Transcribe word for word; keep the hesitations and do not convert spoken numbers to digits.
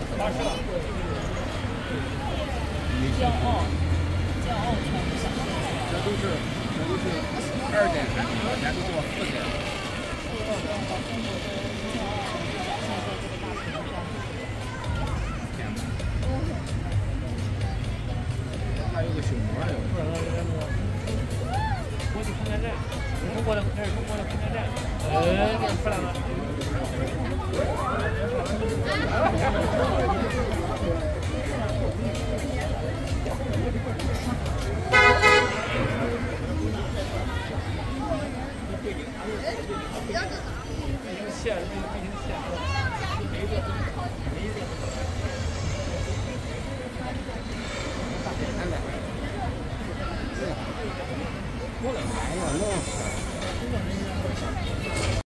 骄傲，骄傲全部想象。 这都是这都是二点产品，咱都做四点。还有个熊猫的。 国际空间站，中国的这是中国的空间站，呃，这出来了。线，那个变形线，没一个，没一个。 过来，哎呀，那。